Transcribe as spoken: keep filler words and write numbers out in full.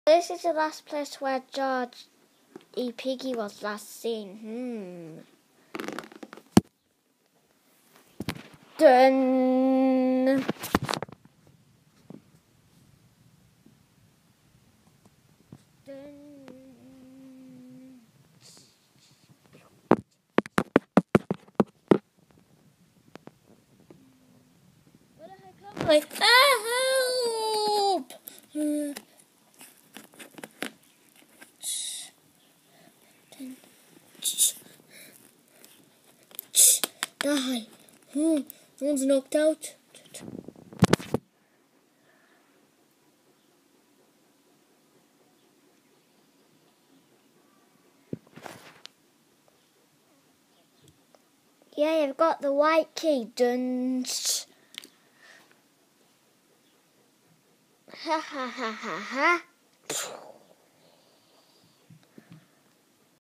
This is the last place where George E. Piggy was last seen. Hmm. Dun. Dun. Where the heck am I? Ah, help! Die. Hmm. One's knocked out. Yeah, you've got the white key. Dun. Ha ha ha ha ha.